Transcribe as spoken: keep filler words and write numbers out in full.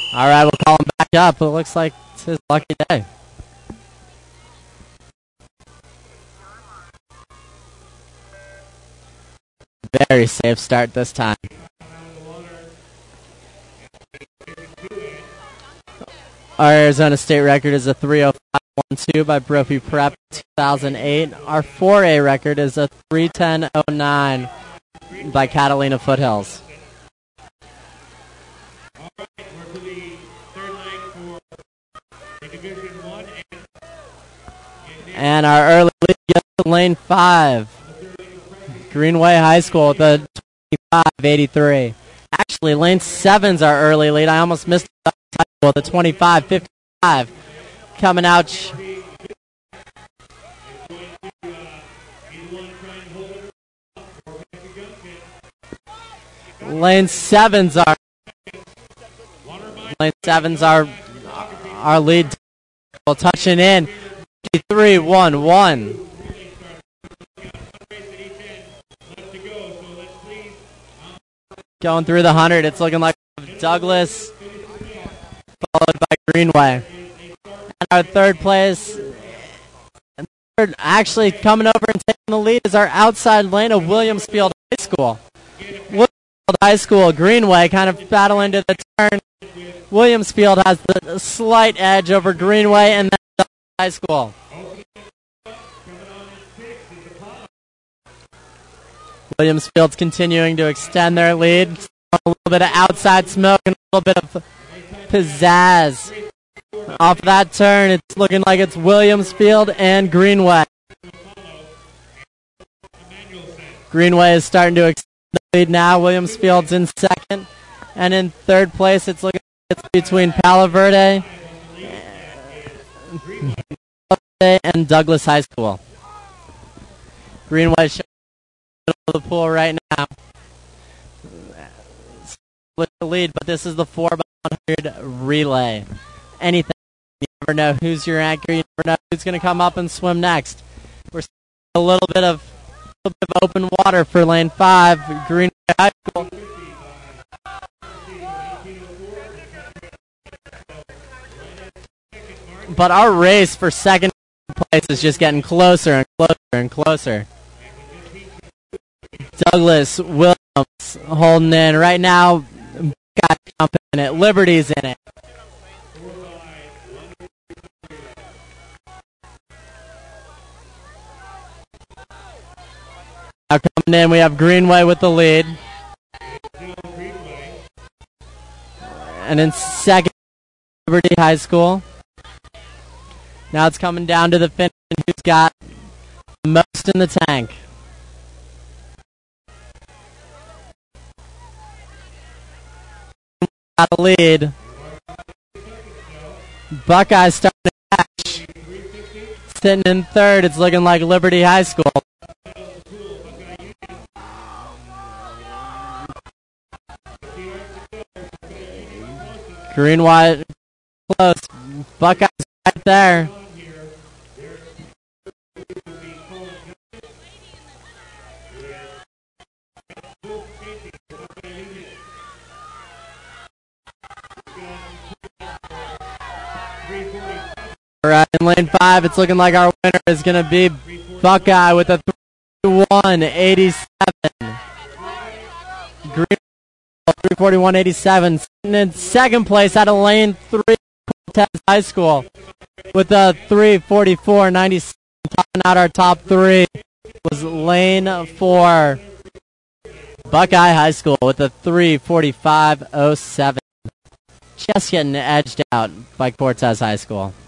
All right, we'll call him back up. It looks like it's his lucky day. Very safe start this time. Our Arizona State record is a three oh five one two by Brophy Prep two thousand eight. Our four A record is a three ten oh nine by Catalina Foothills. And our early lead gets to lane five. Greenway High School with a twenty-five eighty-three. Actually, lane seven's our early lead. I almost missed the title with a twenty-five fifty-five. Coming out. Sh- lane seven's our lane seven's our our lead. We'll touching in. three one one. Going through the one hundred, it's looking like Douglas, followed by Greenway. And our third place, and third, actually coming over and taking the lead is our outside lane of Williamsfield High School. Williamsfield High School, Greenway kind of battling to the turn. Williamsfield has the slight edge over Greenway and then Douglas High School. Williamsfield's continuing to extend their lead. A little bit of outside smoke and a little bit of pizzazz. Off that turn, it's looking like it's Williamsfield and Greenway. Greenway is starting to extend the lead now. Williamsfield's in second. And in third place, it's looking like it's between Palo Verde and Douglas High School. Greenway of the pool right now with the lead, but this is the four by one hundred relay. Anything, you never know who's your anchor, you never know who's going to come up and swim next. We're seeing a little bit of a little bit of open water for lane five, Greenway High School. But our race for second place is just getting closer and closer and closer. Douglas Williams holding in right now. Got jumping in it. Liberty's in it. Now coming in, we have Greenway with the lead. And in second, Liberty High School. Now it's coming down to the finish. Who's got the most in the tank? Got the lead. Buckeyes starting to catch. Sitting in third, it's looking like Liberty High School. Green white close. Buckeyes right there. All right, in lane five, it's looking like our winner is going to be Buckeye with a three one eighty-seven. Green three forty-one eighty-seven. Sitting in second place out of lane three, Cortez High School with a three forty-four ninety-seven. Topping out our top three was lane four, Buckeye High School with a three forty-five oh seven. Just getting edged out by Cortez High School.